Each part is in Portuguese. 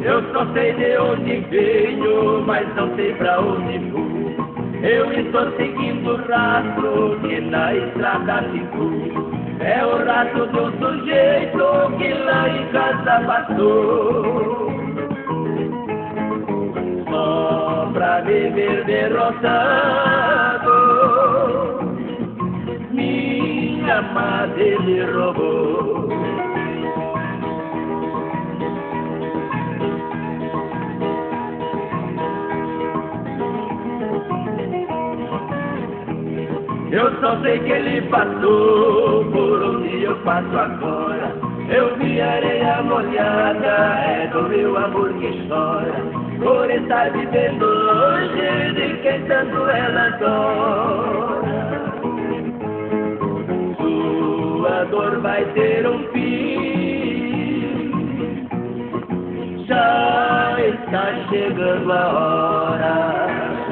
Eu só sei de onde venho, mas não sei pra onde vou. Eu estou seguindo o rastro que na estrada ficou. É o rastro do sujeito que lá em casa passou. Só pra me ver derrotado, minha madre me roubou. Eu só sei que ele passou por onde eu passo agora. Eu vi areia molhada, é do meu amor que chora, por estar vivendo longe de quem tanto ela adora. Sua dor vai ter um fim, já está chegando a hora.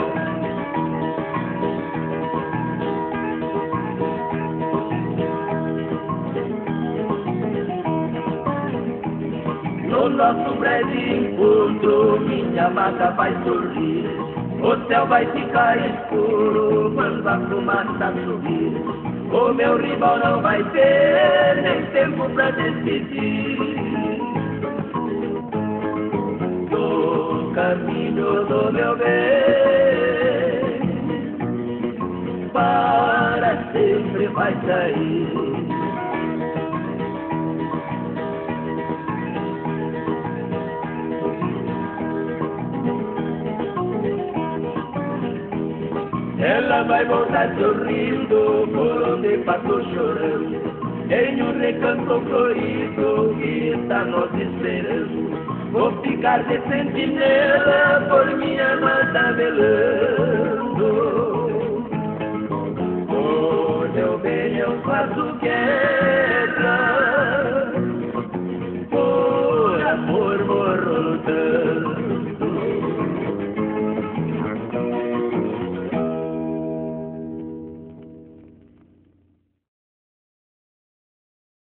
No nosso breve encontro, minha amada vai sorrir. O céu vai ficar escuro quando a fumaça subir. O meu rival não vai ter nem tempo pra despedir. Do caminho do meu bem, para sempre vai sair. Ela vai voltar sorrindo por onde passou chorando, em um recanto florido que está nos esperando. Vou ficar de sentinela por minha amada velando. Oh, meu bem, eu faço o que